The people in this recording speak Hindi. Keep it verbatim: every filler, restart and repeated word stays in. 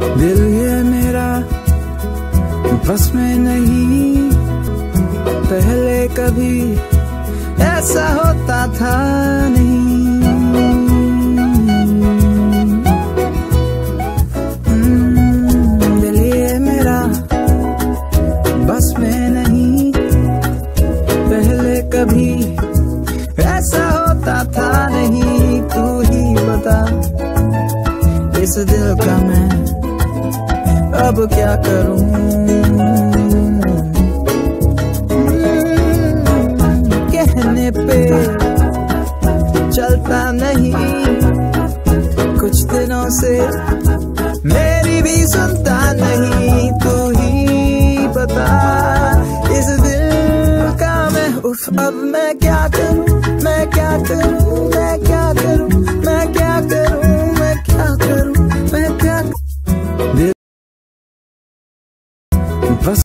दिल ये मेरा बस में नहीं, पहले कभी ऐसा होता था नहीं। दिल ये मेरा बस में नहीं, पहले कभी ऐसा होता था नहीं। तू ही बता इस दिल का मैं अब क्या करूं। कहने पे चलता नहीं, कुछ दिनों से मेरी भी सुनता नहीं। तू ही बता इस दिल का मैं उफ अब मैं क्या करूं, मैं क्या करूं, मैं क्या करूं, मैं क्या करूं, मैं क्या करूं, मैं क्या दिल बस